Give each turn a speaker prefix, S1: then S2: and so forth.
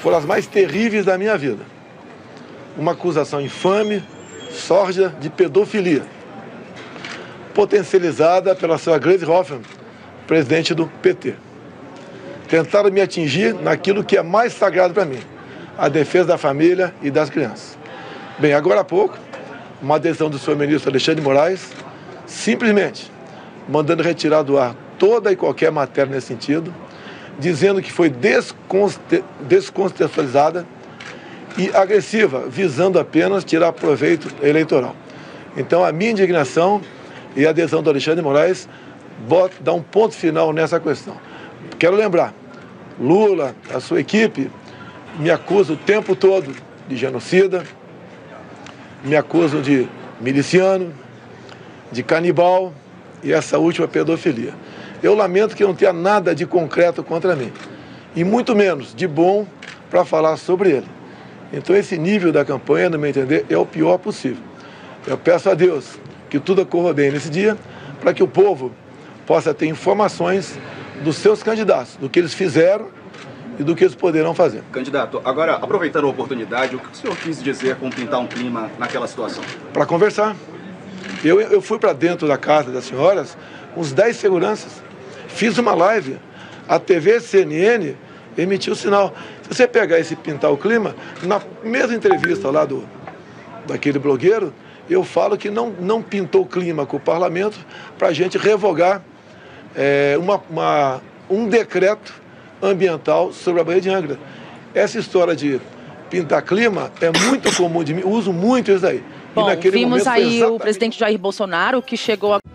S1: foram as mais terríveis da minha vida. Uma acusação infame, sórdida de pedofilia, potencializada pela senhora Gleisi Hoffmann, presidente do PT. Tentaram me atingir naquilo que é mais sagrado para mim, a defesa da família e das crianças. Bem, agora há pouco, uma decisão do senhor ministro Alexandre de Moraes, simplesmente mandando retirar do ar toda e qualquer matéria nesse sentido, dizendo que foi descontextualizada e agressiva, visando apenas tirar proveito eleitoral. Então, a minha indignação e a adesão do Alexandre de Moraes dá um ponto final nessa questão. Quero lembrar, Lula, a sua equipe, me acusam o tempo todo de genocida, me acusam de miliciano, de canibal e essa última pedofilia. Eu lamento que não tenha nada de concreto contra mim, e muito menos de bom para falar sobre ele. Então esse nível da campanha, no meu entender, é o pior possível. Eu peço a Deus que tudo corra bem nesse dia, para que o povo possa ter informações dos seus candidatos, do que eles fizeram e do que eles poderão fazer.
S2: Candidato, agora, aproveitando a oportunidade, o que o senhor quis dizer com pintar um clima naquela situação?
S1: Para conversar. Eu fui para dentro da casa das senhoras, uns 10 seguranças, fiz uma live, a TV CNN emitiu o sinal. Se você pegar esse pintar o clima, na mesma entrevista lá daquele blogueiro, eu falo que não pintou o clima com o parlamento para a gente revogar um decreto ambiental sobre a Baía de Angra. Essa história de pintar clima é muito comum de mim, uso muito isso daí.
S3: Bom, vimos aí o presidente Jair Bolsonaro, que chegou a